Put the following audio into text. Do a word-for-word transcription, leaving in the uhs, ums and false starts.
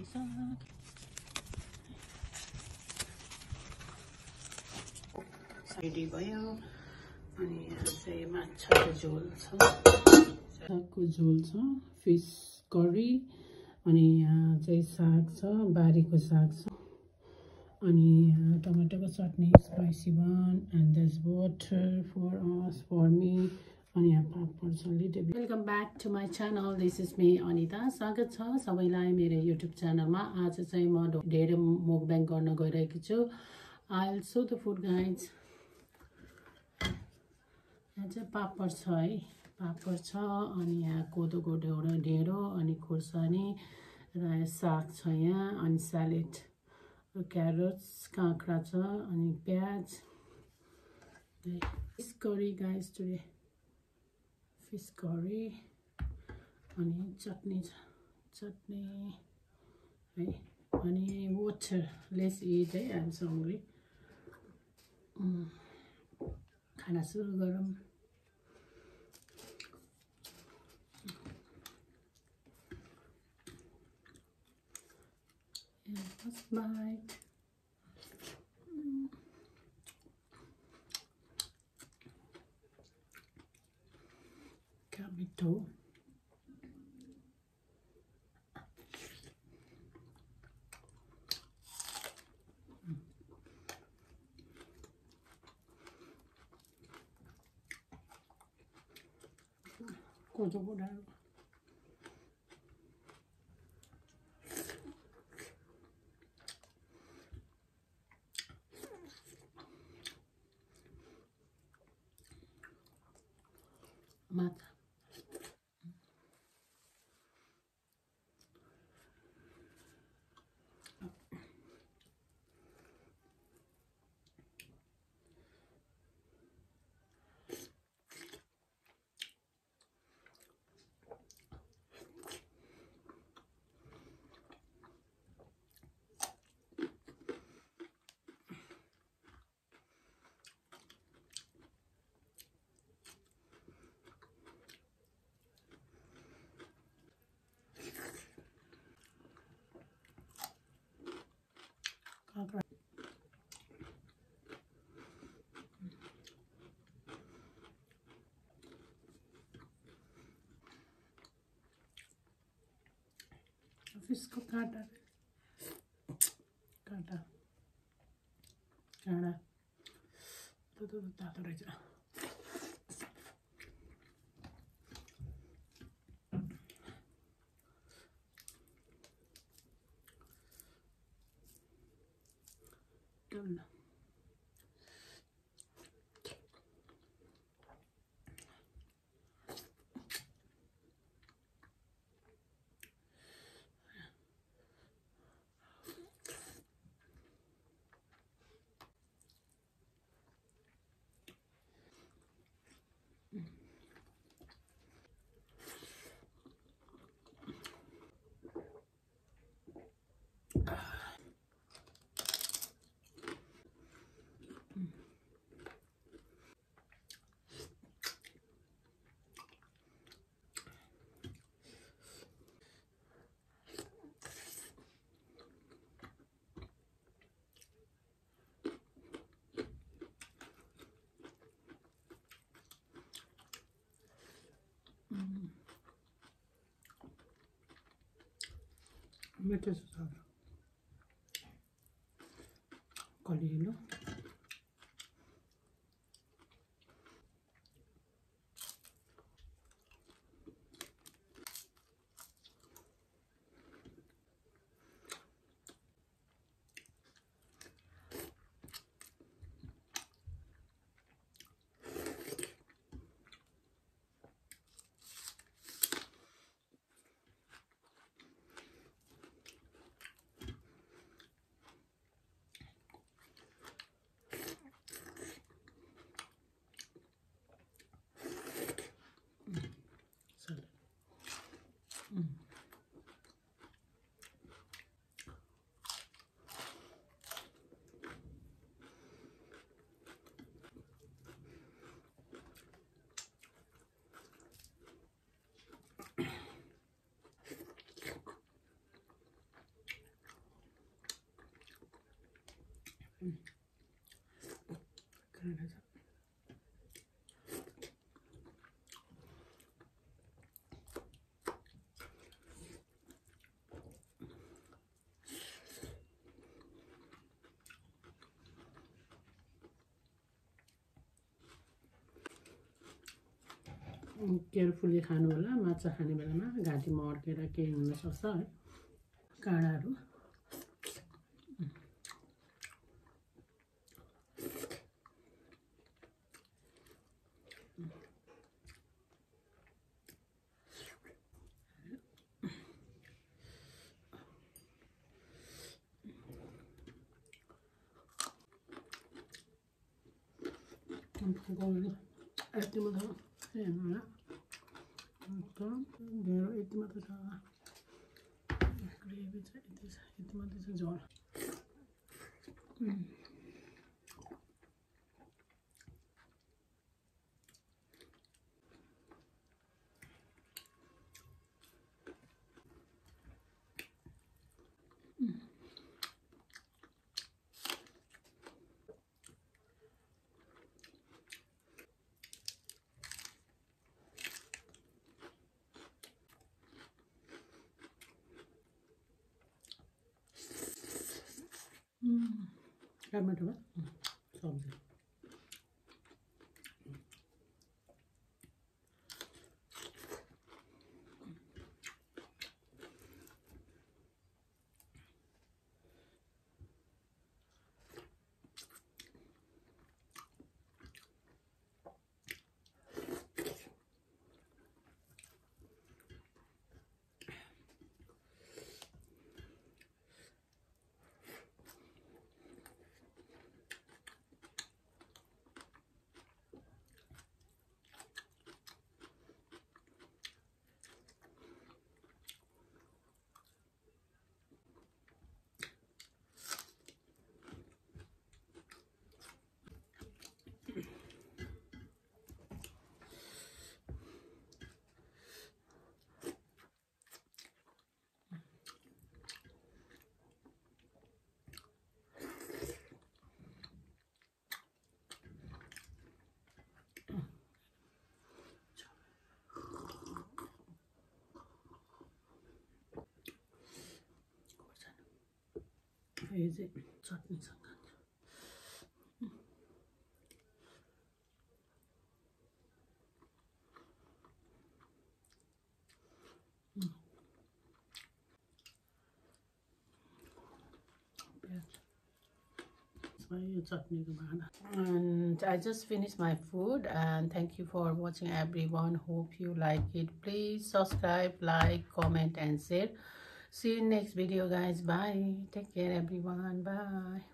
साग रेडी भयो अनि यहाँ चाहिँ माछाको झोल छ सागको झोल छ फिश करी अनि यहाँ चाहिँ साग छ बारीको साग छ अनि टमाटरको चटनी spicy one and this water for us for me अनि यहाँ पापड छ little welcome back to my channel this is me Anita स्वागत छ सबैलाई मेरो युट्युब च्यानलमा आज चाहिँ म धेरै मुकब्याङ गर्न गइरहेको छु I will show the food guides यहाँ चाहिँ पापड छ है पापड छ अनि यहाँ कोदोको ढेँडो ढेँडो अनि खुर्सानी र साग छ यहाँ अनि स्यालेड क्यारोट्स काँक्रा छ अनि प्याज fish curry guys today fish curry अनि चटनी छ चटनी है अनि वाटर लेट्स इट है आइ एम सो हङ्ग्री खाना सुरु गरौँ First bite. Got me too. Kodo ko dalo. Mata. Fish को काटा काटा काँडा तो तो तातो रहेछ डल्ला मिठो छ साग कलिलो काँडा छ। केयरफुली खानु होला, माछा खाने बेलामा घाँटीमा अड्केर केही हुन सक्छ है। काँडाहरू यति मात्र हेर्नु होला, ढेँडो यति मात्र छ, ग्रेभी चाहिँ यति छ, यति मात्रै छ झोल। टमाटो सब्जी यो चाहिँ चटनीसँग and I just finished my food, and thank you for watching everyone. Hope you like it. Please subscribe, like, comment and share. See you next video guys. Bye. Take care everyone. Bye.